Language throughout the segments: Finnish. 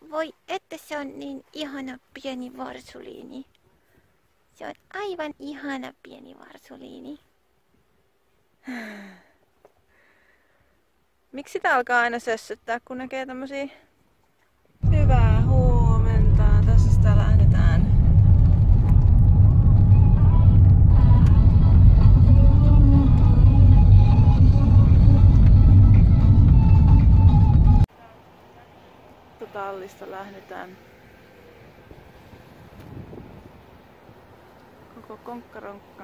Voi, että se on niin ihana pieni varsuliini. Se on aivan ihana pieni varsuliini. Miksi sitä alkaa aina sössyttää, kun näkee tämmösiä? Hyvää huomenta. Tässä sitä lähdetään. Tallista lähdetään. Koko konkkaronkka.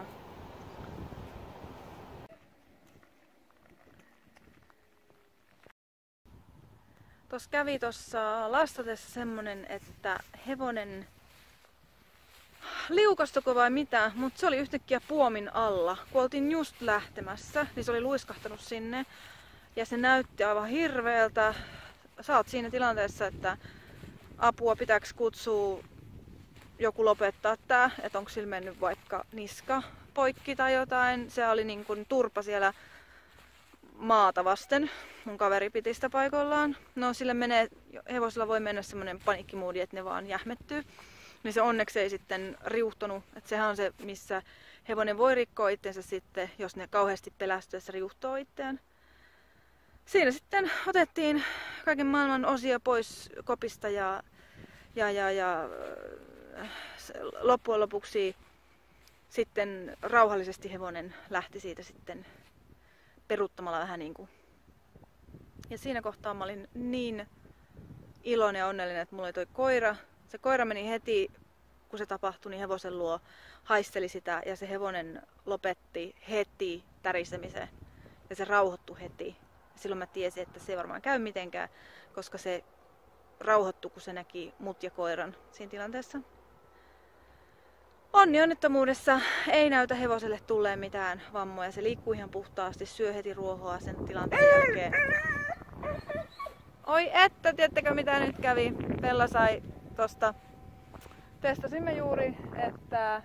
Tuossa kävi tuossa lastatessa semmonen, että hevonen liukastuko vai mitä, mutta se oli yhtäkkiä puomin alla. Kun oltiin just lähtemässä, niin se oli luiskahtanut sinne ja se näytti aivan hirveältä. Sä oot siinä tilanteessa, että apua pitääkö kutsua joku lopettaa tää, että onko sillä mennyt vaikka niska poikki tai jotain. Se oli niin kuin turpa siellä maata vasten. Mun kaveri piti sitä paikoillaan. No sille menee, hevosilla voi mennä semmonen paniikkimuudi, että ne vaan jähmettyy. Niin se onneksi ei sitten riuhtonut. Että sehän on se, missä hevonen voi rikkoa itsensä sitten, jos ne kauheasti pelästyessä riuhtoo itseään. Siinä sitten otettiin kaiken maailman osia pois kopista ja loppujen lopuksi sitten rauhallisesti hevonen lähti siitä sitten peruuttamalla vähän niinku. Ja siinä kohtaa mä olin niin iloinen ja onnellinen, että mulla oli toi koira. Se koira meni heti, kun se tapahtui, niin hevosen luo haisteli sitä ja se hevonen lopetti heti tärisemisen ja se rauhoittui heti. Silloin mä tiesin, että se ei varmaan käy mitenkään, koska se rauhoittui, kun se näki mut ja koiran siinä tilanteessa. Onnettomuudessa ei näytä hevoselle tulleen mitään vammoja. Se liikkuu ihan puhtaasti, syö heti ruohoa sen tilanteen jälkeen. Oi että, tiedättekö mitä nyt kävi? Bella sai tosta. Testasimme juuri, että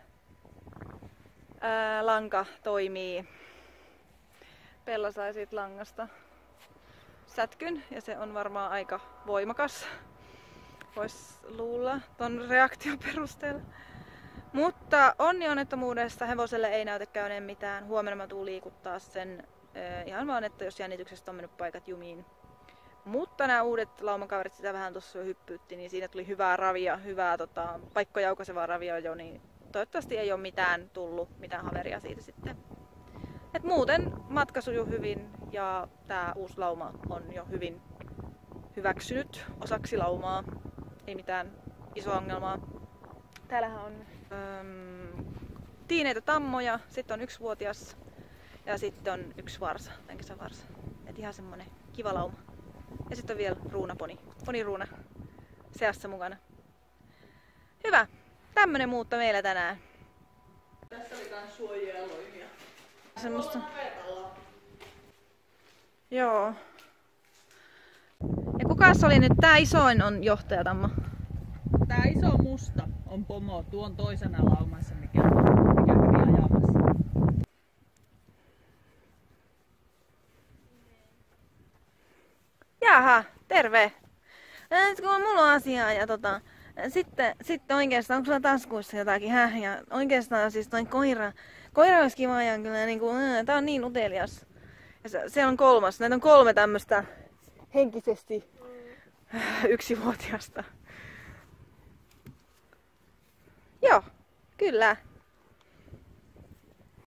lanka toimii. Bella sai siitä langasta sätkyn ja se on varmaan aika voimakas, vois luulla ton reaktion perusteella. Mutta onnettomuudesta hevoselle ei näytä käyneen mitään. Huomenna mä tuun liikuttaa sen ihan vaan, että jos jännityksestä on mennyt paikat jumiin. Mutta nämä uudet laumakaverit sitä vähän tuossa jo hyppyytti, niin siinä tuli hyvää ravia, hyvää paikkoja aukaisevaa ravia jo, niin toivottavasti ei ole mitään tullut, mitään haveria siitä sitten. Et muuten matka sujuu hyvin ja tää uusi lauma on jo hyvin hyväksynyt osaksi laumaa. Ei mitään isoa ongelmaa. Täällähän on tiineitä tammoja, sitten on 1-vuotias ja sitten on 1 varsa, tämän kesän varsa. Et ihan semmonen kiva lauma. Ja sitten on vielä ruunaponi, poniruuna seassa mukana. Hyvä! Tämmönen muutto meillä tänään. Tässä oli kans suojeluimia. Semmosta. Joo. Ja kukas oli nyt? Tää isoin on johtajatamma. Tää iso musta on pomo tuon toisena laumassa, mikä kävi ajamassa. Jaha, terve! Kun mulla on asiaa ja sitten oikeastaan, onko sulla taskuissa jotakin? Ja oikeastaan siis toi koira olisi kiva ja kyllä niinku, tää on niin utelias. Ja se on 3. Näitä on 3 tämmöstä henkisesti 1-vuotiasta. Joo, kyllä.